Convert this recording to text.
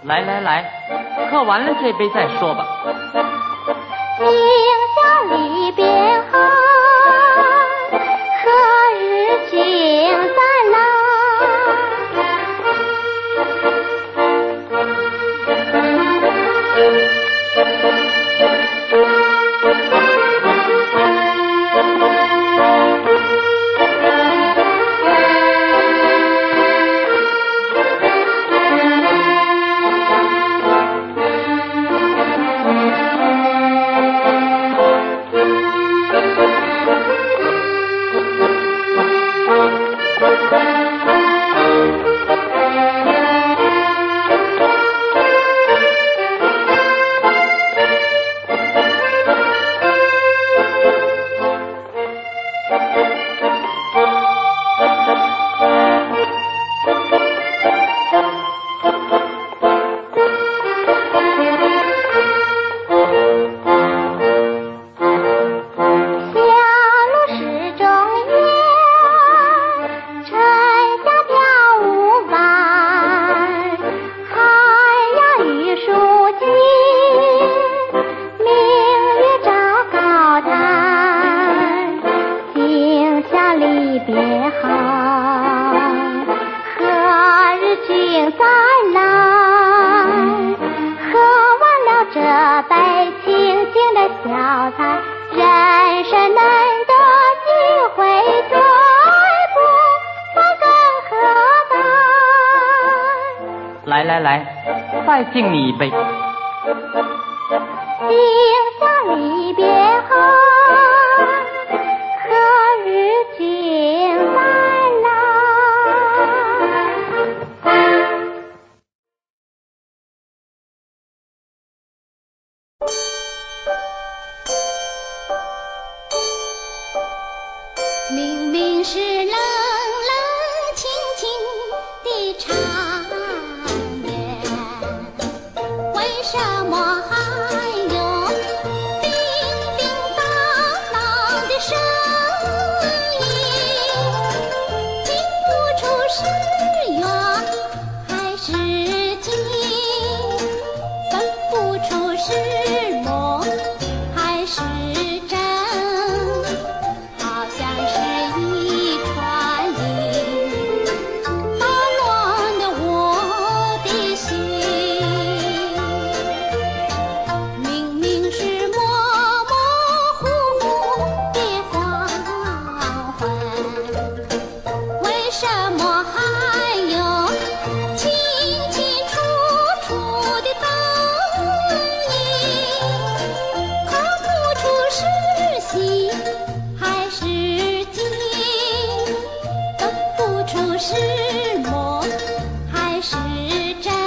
来来来，喝完了这杯再说吧。 今宵离别后，何日竟再来？ 来来来，再敬你一杯。 今宵离别后，何日竟再来？ 明明是冷冷清清的长夜，为什么还有叮叮当当的声音？听不出是远还是近，分不出是梦还是真。好像是一串音，打乱了我的心。明明是模模糊糊的黄昏，为什么还有清清楚楚的灯影？看不出是喜还是惊，分不出是梦还是真。